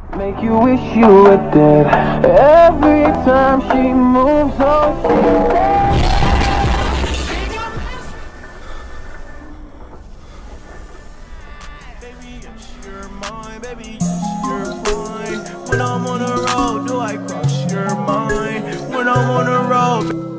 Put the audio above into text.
Make you wish you were dead. Every time she moves, oh, she's dead. Baby, yes, you're mine. Baby, yes, you're mine. When I'm on the road, do I cross your mind? When I'm on the road.